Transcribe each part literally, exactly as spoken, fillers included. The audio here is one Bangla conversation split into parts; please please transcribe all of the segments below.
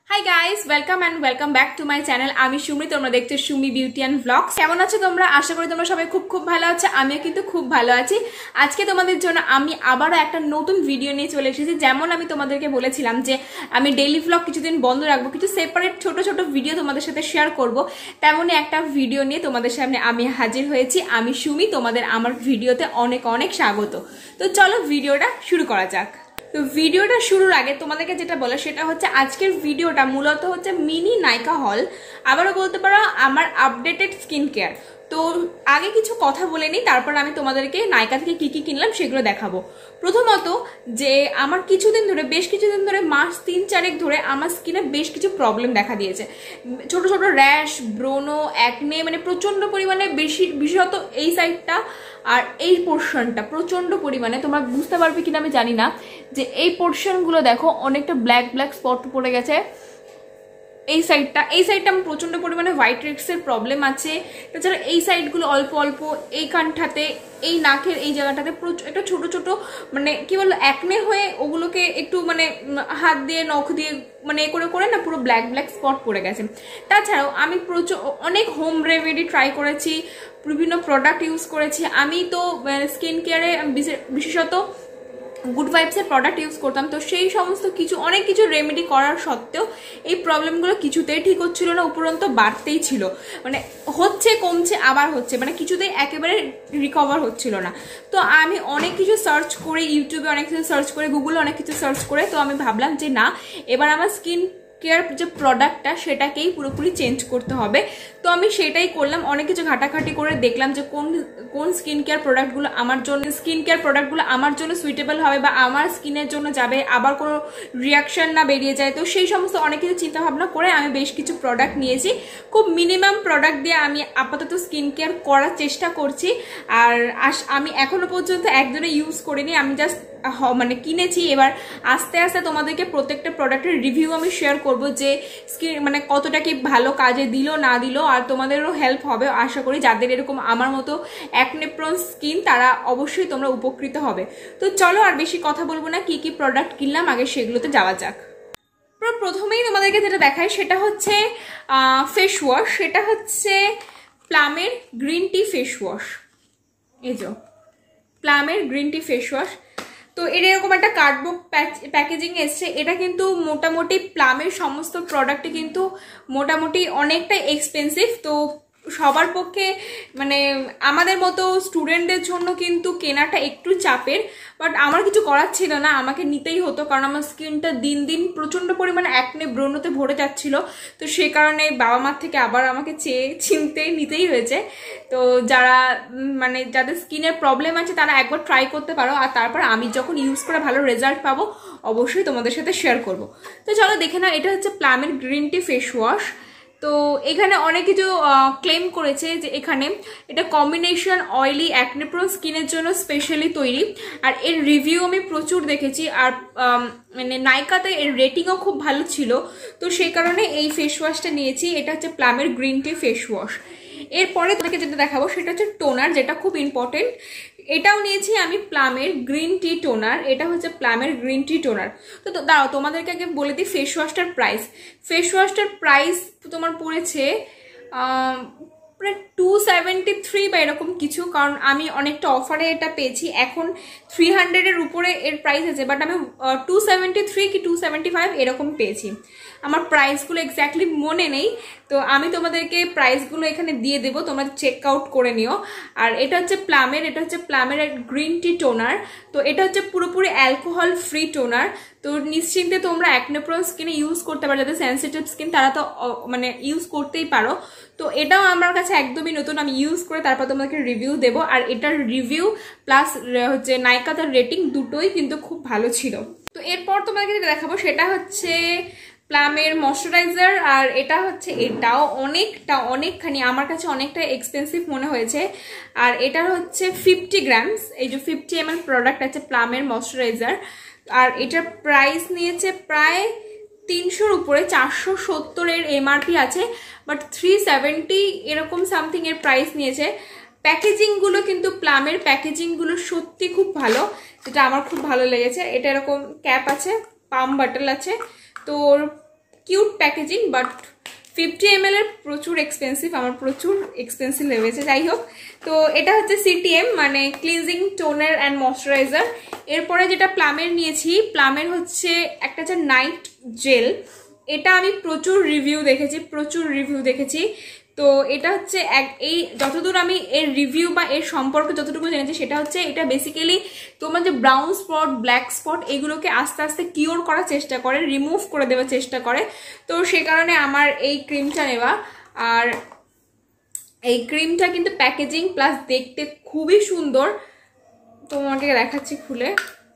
Hi guys, welcome and welcome back to my channel. আমি সুমি, তোমরা দেখছো সুমি বিউটি এন্ড ব্লগস। কেমন আছো তোমরা? আশা করি তোমরা সবাই খুব খুব ভালো আছো। আমিও কিন্তু খুব ভালো আছি। আজকে তোমাদের জন্য আমি আবারো একটা নতুন ভিডিও নিয়ে চলে এসেছি। যেমন আমি তোমাদেরকে বলেছিলাম যে আমি ডেইলি ব্লগ কিছুদিন বন্ধ রাখবো, কিছু সেপারেট ছোট ছোট ভিডিও তোমাদের সাথে শেয়ার করব। তেমনই একটা ভিডিও নিয়ে তোমাদের সামনে আমি হাজির হয়েছি। আমি সুমি, তোমাদের আমার ভিডিওতে অনেক অনেক স্বাগত। তো চলো ভিডিওটা শুরু করা যাক। তো ভিডিওটা শুরুর আগে তোমাদেরকে যেটা বলা সেটা হচ্ছে আজকের ভিডিওটা মূলত হচ্ছে মিনি নাইকা হল, আবারও বলতে পারো আমার আপডেটেড স্কিন কেয়ার। তো আগে কিছু কথা বলে নিই, তারপর আমি তোমাদেরকে নাইকা থেকে কি কি কিনলাম সেগুলো দেখাবো। প্রথমত যে আমার কিছুদিন ধরে বেশ কিছুদিন ধরে মাস তিন চারেক ধরে আমার স্কিনে বেশ কিছু প্রবলেম দেখা দিয়েছে। ছোট ছোট র্যাশ, ব্রোনো, অ্যাকনে, মানে প্রচণ্ড পরিমাণে বেশি, বিশেষত এই সাইডটা আর এই পোর্শনটা প্রচণ্ড পরিমাণে, তোমরা বুঝতে পারবে কিনা আমি জানি না, যে এই পোর্শনগুলো দেখো অনেকটা ব্ল্যাক ব্ল্যাক স্পট পড়ে গেছে। এই সাইডটা এই সাইডটা আমার প্রচণ্ড পরিমাণে হোয়াইট রেক্সের প্রবলেম আছে। তাছাড়া এই সাইডগুলো অল্প অল্প, এই কানটাতে, এই নাকের এই জায়গাটাতে একটা ছোট ছোট মানে কি বলবো অ্যাকনে হয়ে ওগুলোকে একটু মানে হাত দিয়ে নখ দিয়ে মানে এ করে করে না পুরো ব্ল্যাক ব্ল্যাক স্পট পড়ে গেছে। তাছাড়াও আমি প্রচুর অনেক হোম রেমেডি ট্রাই করেছি, বিভিন্ন প্রোডাক্ট ইউজ করেছি। আমি তো স্কিন কেয়ারে বিশেষত গুড ভাইবসের প্রোডাক্ট ইউজ করতাম। তো সেই সমস্ত কিছু অনেক কিছু রেমেডি করার সত্ত্বেও এই প্রবলেমগুলো কিছুতেই ঠিক হচ্ছিল না, উপরন্ত বাড়তেই ছিল। মানে হচ্ছে কমছে আবার হচ্ছে, মানে কিছুতেই একেবারে রিকভার হচ্ছিল না। তো আমি অনেক কিছু সার্চ করে, ইউটিউবে অনেক কিছু সার্চ করে, গুগলে অনেক কিছু সার্চ করে, তো আমি ভাবলাম যে না, এবার আমার স্কিন কেয়ার যে প্রোডাক্টটা সেটাকেই পুরোপুরি চেঞ্জ করতে হবে। তো আমি সেটাই করলাম। অনেক কিছু ঘাটাঘাটি করে দেখলাম যে কোন কোন স্কিন কেয়ার প্রোডাক্টগুলো আমার জন্য স্কিন কেয়ার প্রোডাক্টগুলো আমার জন্য সুইটেবল হবে বা আমার স্কিনের জন্য যাবে, আবার কোনো রিয়াকশন না বেরিয়ে যায়। তো সেই সমস্ত অনেক কিছু চিন্তা ভাবনা করে আমি বেশ কিছু প্রোডাক্ট নিয়েছি। খুব মিনিমাম প্রোডাক্ট দিয়ে আমি আপাতত স্কিন কেয়ার করার চেষ্টা করছি। আর আমি এখনো পর্যন্ত একজনে ইউজ করিনি, আমি জাস্ট মানে কিনেছি। এবার আস্তে আস্তে তোমাদেরকে প্রত্যেকটা প্রোডাক্টের রিভিউ আমি শেয়ার করব যে স্কিন মানে কতটা কি ভালো কাজে দিল না দিল, আর তোমাদেরও হেল্প হবে আশা করি। যাদের এরকম আমার মতো অ্যাকনে প্রোন স্কিন তারা অবশ্যই তোমরা উপকৃত হবে। তো চলো আর বেশি কথা বলবো না, কি কি প্রোডাক্ট কিনলাম আগে সেগুলোতে যাওয়া যাক। প্রথমেই তোমাদেরকে যেটা দেখাই সেটা হচ্ছে ফেস ওয়াশ। সেটা হচ্ছে প্লামের গ্রিন টি ফেস ওয়াশ। এই যে প্লামের গ্রিন টি ফেস ওয়াশ। তো এর এরকম একটা কার্ডবোর্ড প্যাকেজিং এসছে। এটা কিন্তু মোটামুটি প্লামের সমস্ত প্রোডাক্টে কিন্তু মোটামুটি অনেকটাই এক্সপেন্সিভ। তো সবার পক্ষে মানে আমাদের মতো স্টুডেন্টদের জন্য কিন্তু কেনাটা একটু চাপের, বাট আমার কিছু করার ছিল না, আমাকে নিতেই হতো, কারণ আমার স্কিনটা দিন দিন প্রচণ্ড পরিমাণে অ্যাকনে ব্রণতে ভরে যাচ্ছিল। তো সে কারণে বাবা মার থেকে আবার আমাকে চেয়ে চিনতে নিতেই হয়েছে। তো যারা মানে যাদের স্কিনের প্রবলেম আছে তারা একবার ট্রাই করতে পারো, আর তারপর আমি যখন ইউজ করে ভালো রেজাল্ট পাবো অবশ্যই তোমাদের সাথে শেয়ার করব। তো চলো দেখে নাও, এটা হচ্ছে প্লামের গ্রিন টি ফেস ওয়াশ। তো এখানে অনেক কিছু ক্লেম করেছে যে এখানে এটা কম্বিনেশন অয়েলি অ্যাকনে প্রোন স্কিনের জন্য স্পেশালি তৈরি। আর এর রিভিউ আমি প্রচুর দেখেছি, আর মানে নাইকাতে এর রেটিংও খুব ভালো ছিল। তো সেই কারণে এই ফেস ওয়াশটা নিয়েছি। এটা হচ্ছে প্লামের গ্রিন টি ফেস ওয়াশ। এরপরে তোমাকে যেটা দেখাবো সেটা হচ্ছে টোনার, যেটা খুব ইম্পর্টেন্ট। এটাও নিয়েছি আমি প্লামের গ্রিন টি টোনার। এটা হচ্ছে প্লামের গ্রিন টি টোনার। তো দাঁড়াও তোমাদেরকে আগে বলে দিই ফেস ওয়াশটার প্রাইস। ফেস ওয়াশটার প্রাইস তোমার পড়েছে প্রায় টু সেভেন্টি থ্রি বা এরকম কিছু, কারণ আমি অনেকটা অফারে এটা পেয়েছি। এখন থ্রি হান্ড্রেডের উপরে এর প্রাইস আছে, বাট আমি টু সেভেন্টি থ্রি কি টু সেভেন্টি ফাইভ এরকম পেয়েছি। আমার প্রাইসগুলো এক্স্যাক্টলি মনে নেই, তো আমি তোমাদেরকে প্রাইসগুলো এখানে দিয়ে দেবো, তোমরা চেক আউট করে নিও। আর এটা হচ্ছে প্লামের এটা হচ্ছে প্লামের গ্রিন টি টোনার। তো এটা হচ্ছে পুরোপুরি অ্যালকোহল ফ্রি টোনার। তো নিশ্চিন্তে তোমরা অ্যাকনে প্রোন স্কিনে ইউজ করতে পারো, যাদের সেন্সিটিভ স্কিন তারা তো মানে ইউজ করতেই পারো। তো এটাও আমার কাছে একদমই নতুন, আমি ইউজ করে তারপর তোমাদেরকে রিভিউ দেবো। আর এটার রিভিউ প্লাস হচ্ছে নাইকাতে রেটিং দুটোই কিন্তু খুব ভালো ছিল। তো এরপর তোমাকে যেটা দেখাবো সেটা হচ্ছে প্লামের ময়শ্চারাইজার। আর এটা হচ্ছে এটাও অনেকটা অনেকখানি আমার কাছে অনেকটা এক্সপেন্সিভ মনে হয়েছে। আর এটার হচ্ছে ফিফটি গ্রামস, এই যে ফিফটি এম এল প্রোডাক্ট আছে প্লামের ময়শ্চারাইজার। আর এটার প্রাইস নিয়েছে প্রায় তিনশোর উপরে, চারশো সত্তরের এমআরপি আছে, বাট থ্রি সেভেন্টি এরকম সামথিং এর প্রাইস নিয়েছে। প্যাকেজিংগুলো কিন্তু প্লামের প্যাকেজিংগুলো সত্যি খুব ভালো, যেটা আমার খুব ভালো লেগেছে। এটা এরকম ক্যাপ আছে, পাম বাটল আছে। তো cute packaging, but fifty M L এর প্রচুর এক্সপেন্সিভ, আমার প্রচুর এক্সপেন্সিভ লেগেছে। যাই হোক, তো এটা হচ্ছে সিটিএম মানে ক্লিনজিং টোনার অ্যান্ড ময়শ্চারাইজার। এরপরে যেটা প্লামের নিয়েছি, প্লামের হচ্ছে একটা যে নাইট জেল, এটা আমি প্রচুর রিভিউ দেখেছি, প্রচুর রিভিউ দেখেছি। তো এটা হচ্ছে এক এই যতদূর আমি এর রিভিউ বা এর সম্পর্কে যতটুকু জেনেছি সেটা হচ্ছে এটা বেসিক্যালি তোমার যে ব্রাউন স্পট, ব্ল্যাক স্পট এগুলোকে আস্তে আস্তে কিওর করার চেষ্টা করে, রিমুভ করে দেওয়ার চেষ্টা করে। তো সে কারণে আমার এই ক্রিমটা নেওয়া। আর এই ক্রিমটা কিন্তু প্যাকেজিং প্লাস দেখতে খুবই সুন্দর, তোমাকে দেখাচ্ছি খুলে।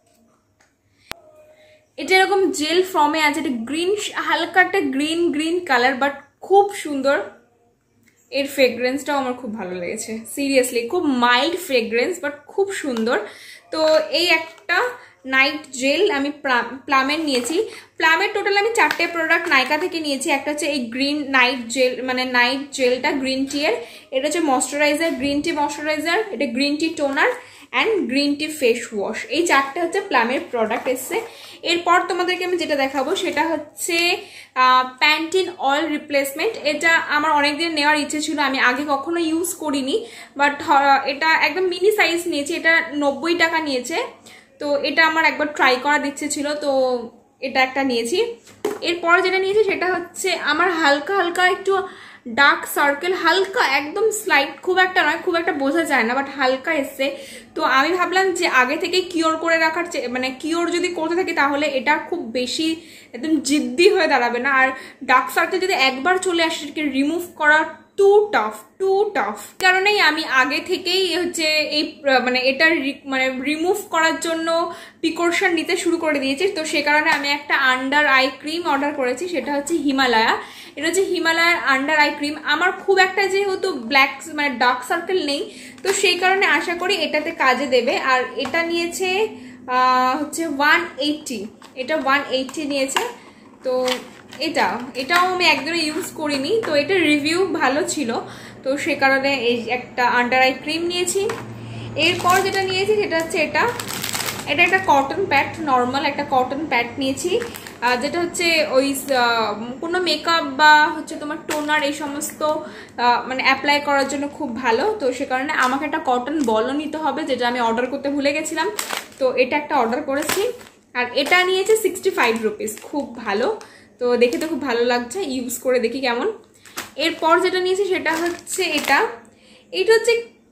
এটা এরকম জেল ফর্মে আছে, এটা গ্রিন, হালকা একটা গ্রিন গ্রিন কালার, বাট খুব সুন্দর। এর ফ্রেগ্রেন্সটাও আমার খুব ভালো লেগেছে, সিরিয়াসলি খুব মাইল্ড ফ্রেগ্রেন্স বাট খুব সুন্দর। তো এই একটা নাইট জেল আমি প্লামের নিয়েছি। প্লামের টোটাল আমি চারটে প্রোডাক্ট নাইকা থেকে নিয়েছি। একটা হচ্ছে এই গ্রিন নাইট জেল মানে নাইট জেলটা গ্রিন টি এর, এটা হচ্ছে ময়শ্চারাইজার, গ্রিন টি ময়শ্চারাইজার, এটা green tea toner and green tea face wash. এই চারটে হচ্ছে প্লামের প্রোডাক্ট এসছে। এরপর তোমাদেরকে আমি যেটা দেখাবো সেটা হচ্ছে প্যান্টিন অয়েল রিপ্লেসমেন্ট। এটা আমার অনেকদিন নেওয়ার ইচ্ছে ছিল, আমি আগে কখনো ইউজ করিনি, বাট এটা একদম মিনি সাইজ নিয়েছি, এটা নব্বই টাকা নিয়েছে। তো এটা আমার একবার ট্রাই করার ইচ্ছে ছিল, তো এটা একটা নিয়েছি। এরপর যেটা নিয়েছি সেটা হচ্ছে আমার হালকা হালকা একটু ডার্ক সার্কেল, হালকা একদম স্লাইট, খুব একটা নয়, খুব একটা বোঝা যায় না, বাট হালকা এসছে। তো আমি ভাবলাম যে আগে থেকে কিওর করে রাখার, মানে কিওর যদি করতে থাকি তাহলে এটা খুব বেশি একদম জিদ্দি হয়ে দাঁড়াবে না। আর ডার্ক সার্কেল যদি একবার চলে আসে সেটাকে রিমুভ করা টু টাফ, টু টাফ। কারণেই আমি আগে থেকেই হচ্ছে এই মানে এটা মানে রিমুভ করার জন্য প্রিকশন নিতে শুরু করে দিয়েছি। তো সে কারণে আমি একটা আন্ডার আই ক্রিম অর্ডার করেছি, সেটা হচ্ছে হিমালয়া। এটা হচ্ছে হিমালয়ার আন্ডার আই ক্রিম। আমার খুব একটা যেহেতু ব্ল্যাক মানে ডার্ক সার্কেল নেই, তো সেই কারণে আশা করি এটাতে কাজে দেবে। আর এটা নিয়েছে হচ্ছে ওয়ান এইটটি, এটা ওয়ান এইটটি নিয়েছে। তো এটা এটাও আমি একদমই ইউজ করিনি, তো এটা রিভিউ ভালো ছিল, তো সে কারণে এই একটা আন্ডার আই ক্রিম নিয়েছি। এরপর যেটা নিয়েছি সেটা হচ্ছে এটা এটা একটা কটন প্যাড, নর্মাল একটা কটন প্যাড নিয়েছি, যেটা হচ্ছে ওই কোনো মেকআপ বা হচ্ছে তোমার টোনার এই সমস্ত মানে অ্যাপ্লাই করার জন্য খুব ভালো। তো সে কারণে আমাকে একটা কটন বলও নিতে হবে, যেটা আমি অর্ডার করতে ভুলে গেছিলাম, তো এটা একটা অর্ডার করেছি। আর এটা নিয়েছে সিক্সটি ফাইভ রুপিস, খুব ভালো, তো দেখে তো খুব ভালো লাগছে, ইউজ করে দেখি কেমন। এরপর যেটা নিয়েছি সেটা হচ্ছে এটা এটা হচ্ছে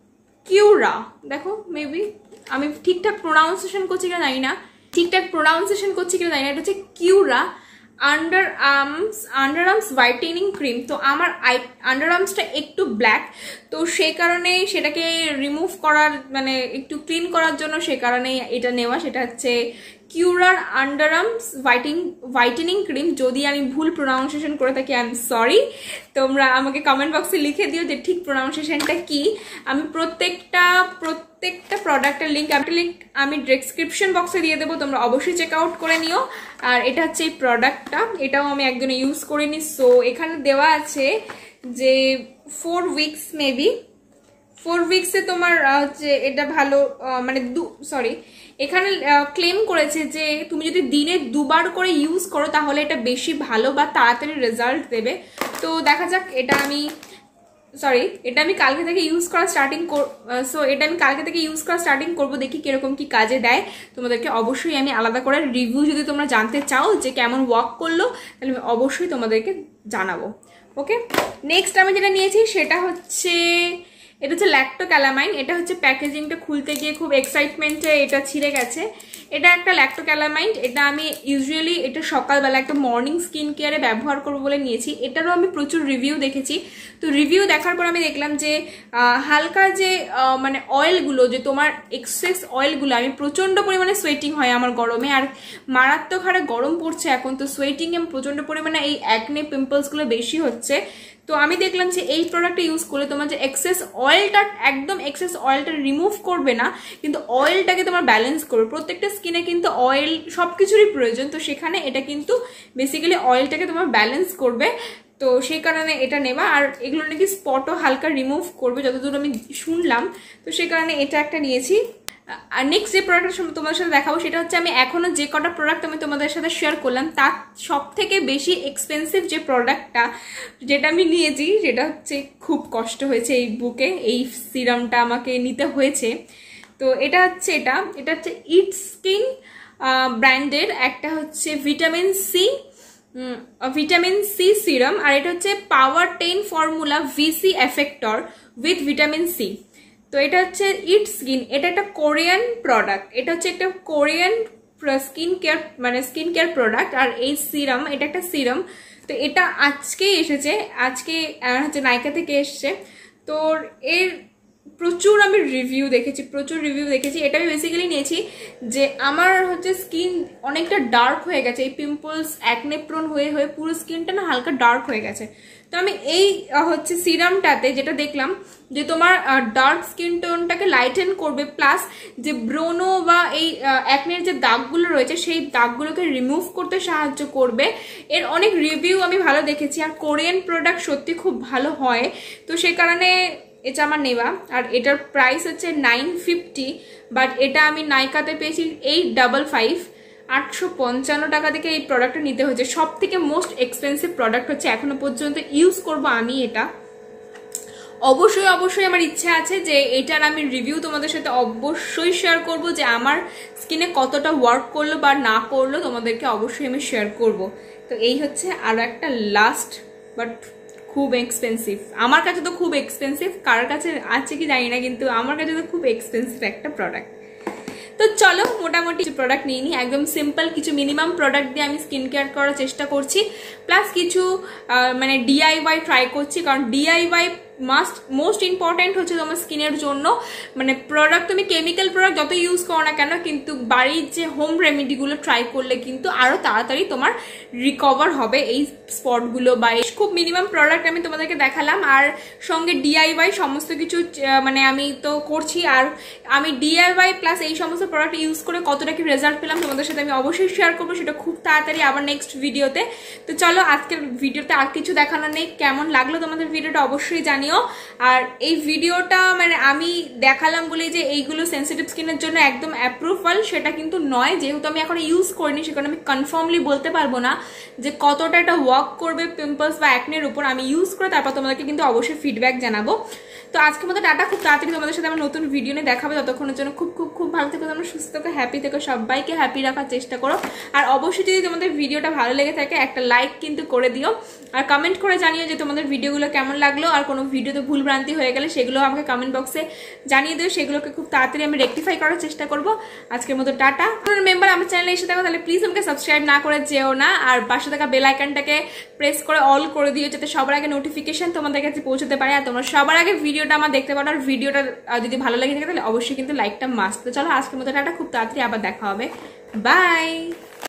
কিউরা, দেখো মেবি আমি ঠিকঠাক প্রোনাউন্সিয়েশন করছি কিনা জানি না, ঠিকঠাক প্রোনাউন্সিয়েশন করছি কিনা জানি না। এটা হচ্ছে কিউরা under arms under arms whitening cream. তো আমার আই আন্ডার আর্মসটা একটু ব্ল্যাক, তো সেই কারণে সেটাকে রিমুভ করার মানে একটু ক্লিন করার জন্য সে কারণেই এটা নেওয়া। সেটা হচ্ছে কিউরার under arms whiting whitening cream. যদি আমি ভুল প্রোনাউন্সিয়েশন করে থাকি আই এম সরি, তোমরা আমাকে কমেন্ট বক্সে লিখে দিও যে ঠিক প্রোনাউন্সিয়েশনটা কি। আমি প্রত্যেকটা প্রত্যেকটা প্রোডাক্টের লিঙ্ক একটা লিঙ্ক আমি ডেসক্রিপশন বক্সে দিয়ে দেবো, তোমরা অবশ্যই চেক আউট করে নিও। আর এটা হচ্ছে এই প্রোডাক্টটা, এটাও আমি একদিনে ইউজ করিনি। সো এখানে দেওয়া আছে যে ফোর উইকস মেবি ফোর উইকসে তোমার হচ্ছে এটা ভালো মানে দু সরি এখানে ক্লেম করেছে যে তুমি যদি দিনে দুবার করে ইউজ করো তাহলে এটা বেশি ভালো বা তাড়াতাড়ি রেজাল্ট দেবে। তো দেখা যাক, এটা আমি সরি এটা আমি কালকে থেকে ইউজ করা স্টার্টিং কর সো এটা আমি কালকে থেকে ইউজ করা স্টার্টিং করবো, দেখি কিরকম কি কাজে দেয়। তোমাদেরকে অবশ্যই আমি আলাদা করে রিভিউ যদি তোমরা জানতে চাও যে কেমন ওয়ার্ক করলো তাহলে আমি অবশ্যই তোমাদেরকে জানাবো। ওকে, নেক্সট আমি যেটা নিয়েছি সেটা হচ্ছে এটা হচ্ছে ল্যাক্টো ক্যালামাইন। এটা হচ্ছে প্যাকেজিংটা খুলতে গিয়ে খুব এক্সাইটমেন্টে এটা ছিঁড়ে গেছে। এটা একটা ল্যাক্টো ক্যালামাইন, এটা আমি ইউজুয়ালি এটা সকালবেলা একটা মর্নিং স্কিন কেয়ারে ব্যবহার করবো বলে নিয়েছি। এটারও আমি প্রচুর রিভিউ দেখেছি, তো রিভিউ দেখার পর আমি দেখলাম যে হালকা যে মানে অয়েলগুলো, যে তোমার এক্সেস অয়েলগুলো, আমি প্রচণ্ড পরিমাণে সোয়েটিং হয় আমার গরমে, আর মারাত্মক হারে গরম পড়ছে এখন, তো সোয়েটিংয়ে প্রচণ্ড পরিমাণে এই অ্যাকনে পিম্পলসগুলো বেশি হচ্ছে। তো আমি দেখলাম যে এই প্রোডাক্টটা ইউজ করলে তোমার যে এক্সেস অয়েলটা একদম এক্সেস অয়েলটা রিমুভ করবে না, কিন্তু অয়েলটাকে তোমার ব্যালেন্স করবে। প্রত্যেকটা স্কিনে কিন্তু অয়েল সব কিছুরই প্রয়োজন, তো সেখানে এটা কিন্তু বেসিক্যালি অয়েলটাকে তোমার ব্যালেন্স করবে। তো সেই কারণে এটা নেওয়া। আর এগুলো নাকি স্পটও হালকা রিমুভ করবে যতদূর আমি শুনলাম, তো সেই কারণে এটা একটা নিয়েছি। আর নেক্সট যে প্রোডাক্টটা তোমাদের সাথে দেখাবো সেটা হচ্ছে আমি এখনো যে কটা প্রোডাক্ট আমি তোমাদের সাথে শেয়ার করলাম তার সব থেকে বেশি এক্সপেন্সিভ যে প্রোডাক্টটা যেটা আমি নিয়েছি সেটা হচ্ছে খুব কষ্ট হয়েছে এই বুকে, এই সিরামটা আমাকে নিতে হয়েছে। তো এটা হচ্ছে এটা এটা হচ্ছে ইট স্কিন ব্র্যান্ডের একটা হচ্ছে vitamin C vitamin C serum, আর এটা হচ্ছে power ten formula VC effector with vitamin C. তো এটা হচ্ছে ইট স্কিন, এটা একটা কোরিয়ান প্রোডাক্ট, এটা হচ্ছে একটা কোরিয়ান স্কিন কেয়ার মানে স্কিন কেয়ার প্রোডাক্ট। আর এই সিরাম এটা একটা সিরাম, তো এটা আজকেই এসেছে, আজকে হচ্ছে নাইকা থেকে এসছে। তো এর প্রচুর আমি রিভিউ দেখেছি প্রচুর রিভিউ দেখেছি এটা আমি বেসিক্যালি নিয়েছি যে আমার হচ্ছে স্কিন অনেকটা ডার্ক হয়ে গেছে, এই পিম্পলস অ্যাকনে প্রোন হয়ে হয়ে পুরো স্কিনটা না হালকা ডার্ক হয়ে গেছে। তো আমি এই হচ্ছে সিরামটাতে যেটা দেখলাম যে তোমার ডার্ক স্কিন টোনটাকে লাইটেন করবে, প্লাস যে ব্রোনো বা এই অ্যাকনের যে দাগগুলো রয়েছে সেই দাগগুলোকে রিমুভ করতে সাহায্য করবে। এর অনেক রিভিউ আমি ভালো দেখেছি, আর কোরিয়ান প্রোডাক্ট সত্যি খুব ভালো হয়, তো সেই কারণে এটা আমার নেওয়া। আর এটার প্রাইস হচ্ছে নাইন ফিফটি, বাট এটা আমি নাইকাতে পেয়েছি এইট ডাবল ফাইভ, আটশো পঞ্চান্ন টাকা থেকে এই প্রোডাক্টটা নিতে হয়েছে। সব থেকে মোস্ট এক্সপেন্সিভ প্রোডাক্ট হচ্ছে এখনো পর্যন্ত ইউজ করব আমি এটা। অবশ্যই অবশ্যই আমার ইচ্ছা আছে যে এটার আমি রিভিউ তোমাদের সাথে অবশ্যই শেয়ার করব, যে আমার স্কিনে কতটা ওয়ার্ক করলো বা না করলো তোমাদেরকে অবশ্যই আমি শেয়ার করব। তো এই হচ্ছে আরও একটা লাস্ট বাট খুব এক্সপেন্সিভ, আমার কাছে তো খুব এক্সপেন্সিভ, কার কাছে আছে কি জানি না, কিন্তু আমার কাছে তো খুব এক্সপেন্সিভ একটা প্রোডাক্ট। তো চলো মোটামুটি প্রোডাক্ট নিয়ে নিই, একদম সিম্পল কিছু মিনিমাম প্রোডাক্ট দিয়ে আমি স্কিন কেয়ার করার চেষ্টা করছি, প্লাস কিছু মানে ডিআইওয়াই ট্রাই করছি, কারণ ডিআইওয়াই মাস্ট মোস্ট ইম্পর্ট্যান্ট হচ্ছে তোমার স্কিনের জন্য। মানে প্রোডাক্ট তুমি কেমিক্যাল প্রোডাক্ট যত ইউজ করো না কেন, কিন্তু বাড়ির যে হোম রেমেডিগুলো ট্রাই করলে কিন্তু আরও তাড়াতাড়ি তোমার রিকভার হবে এই স্পটগুলো। বা খুব মিনিমাম প্রোডাক্ট আমি তোমাদেরকে দেখালাম, আর সঙ্গে ডিআইওয়াই সমস্ত কিছু মানে আমি তো করছি, আর আমি ডিআইওয়াই প্লাস এই সমস্ত প্রোডাক্ট ইউজ করে কতটা কি রেজাল্ট পেলাম তোমাদের সাথে আমি অবশ্যই শেয়ার করবো, সেটা খুব তাড়াতাড়ি আবার নেক্সট ভিডিওতে। তো চলো আজকের ভিডিওতে আর কিছু দেখানো নেই, কেমন লাগলো তোমাদের ভিডিওটা অবশ্যই জানিও। আর এই ভিডিওটা মানে আমি দেখালাম বলে যে এইগুলো সেন্সিটিভ স্কিনের জন্য একদম অ্যাপ্রুভাল সেটা কিন্তু নয়, যেহেতু আমি এখন ইউজ করিনি সেখানে আমি কনফার্মলি বলতে পারবো না যে কতটা এটা ওয়ার্ক করবে পিম্পলস বা অ্যাকনের উপর। আমি ইউজ করে তারপর তোমাদেরকে কিন্তু অবশ্যই ফিডব্যাক জানাবো। তো আজকের মতো টাটা, খুব তাড়াতাড়ি তোমাদের সাথে আমার নতুন ভিডিও নিয়ে দেখাবে, ততক্ষণের জন্য খুব খুব খুব ভালো থেকো, তোমরা সুস্থ থেকো, হ্যাপি থেকো, সবাইকে হ্যাপি রাখার চেষ্টা করো। আর অবশ্যই যদি তোমাদের ভিডিওটা ভালো লেগে থাকে একটা লাইক কিন্তু করে দিও, আর কমেন্ট করে জানিও যে তোমাদের ভিডিওগুলো কেমন লাগলো, আর কোনো ভিডিওতে ভুলভ্রান্তি হয়ে গেলে সেগুলো আমাকে কমেন্ট বক্সে জানিয়ে দিও, সেগুলোকে খুব তাড়াতাড়ি আমি রেকটিফাই করার চেষ্টা করবো। আজকের মতো টাটা। মেম্বার আমার চ্যানেলে এসে থাকো তাহলে প্লিজ আমাকে সাবস্ক্রাইব না করে যেও না, আর পাশে থাকা বেল আইকনটাকে প্রেস করে অল করে দিও যাতে সবার আগে নোটিফিকেশন তোমাদের কাছে পৌঁছতে পারে, আর তোমরা সবার আগে ভিডিওটা আমার দেখতে পারো। আর ভিডিওটা যদি ভালো লাগে থাকে তাহলে অবশ্যই কিন্তু লাইকটা মাস্ট। তো চলো আজকের মতো টাটা, খুব তাড়াতাড়ি আবার দেখা হবে, বাই।